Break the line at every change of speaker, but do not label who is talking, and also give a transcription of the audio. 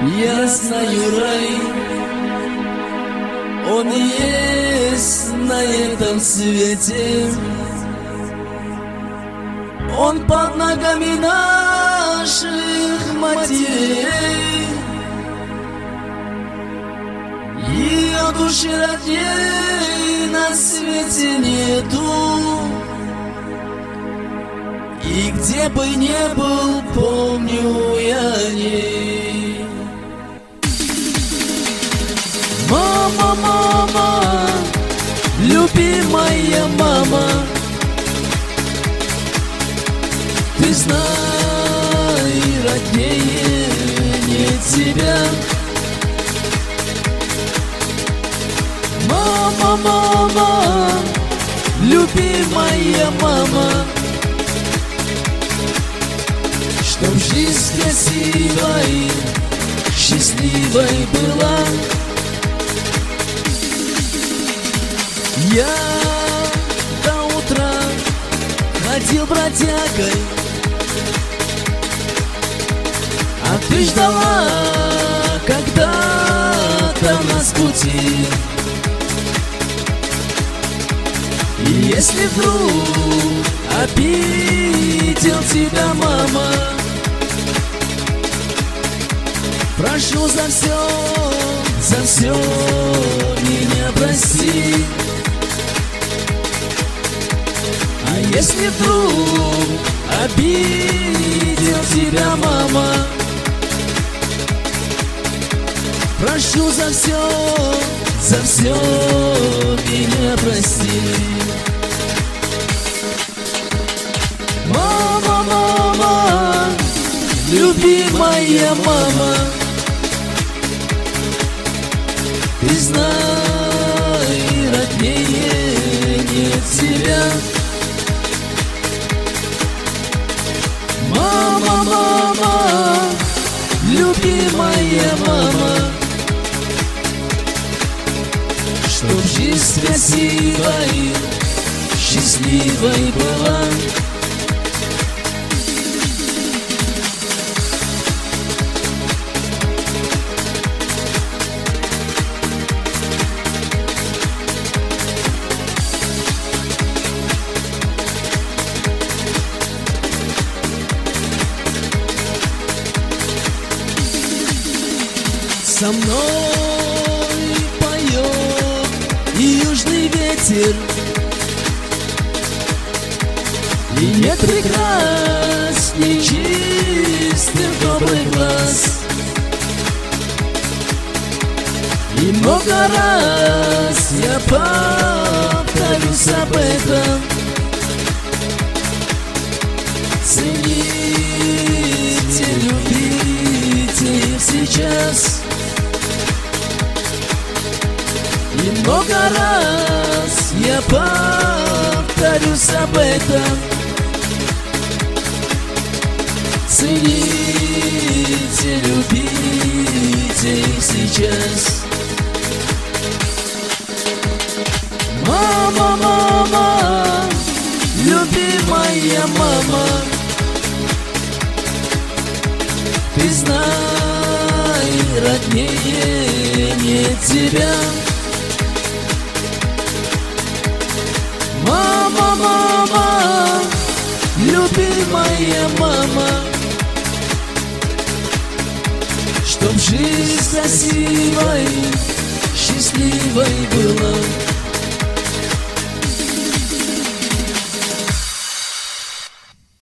Я знаю рай, он есть на этом свете. Он под ногами наших матерей. Ее души родней на свете нету. И где бы ни был, помню я о ней. Мама, мама, любимая мама, ты знай, роднее нет тебя. Мама, мама, любимая мама, чтоб жизнь красивой, счастливой была. Я до утра ходил бродягой, а ты ждала когда-то нас пути. И если вдруг обидел тебя мама, прошу за все меня прости. А если вдруг обидел тебя мама, прошу за все меня прости. Мама, мама, любимая мама, ты знай, роднее нет тебя. Мама, мама, любимая мама, чтоб жизнь красивой, счастливой была. Со мной поет и южный ветер, и нет прекрасней чистых добрых глаз. И много раз я повторюсь об этом. Цените, любите их сейчас. И много раз я повторюсь об этом. Цените, любите их сейчас. Мама, мама, любимая мама, ты знай, роднее нет тебя. Мама, мама, любимая мама, чтоб жизнь красивой, счастливой была.